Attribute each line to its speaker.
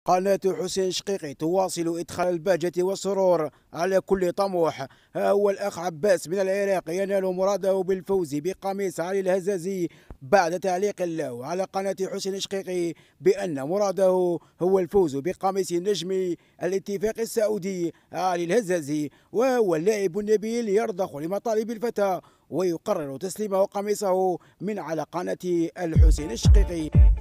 Speaker 1: قناة حسين شقيقي تواصل إدخال البهجة والسرور على كل طموح. ها هو الأخ عباس من العراق ينال مراده بالفوز بقميص علي الهزازي بعد تعليق له على قناة حسين شقيقي بأن مراده هو الفوز بقميص نجم الاتفاق السعودي علي الهزازي، وهو اللاعب النبيل يرضخ لمطالب الفتى ويقرر تسليمه قميصه من على قناة الحسين الشقيقي.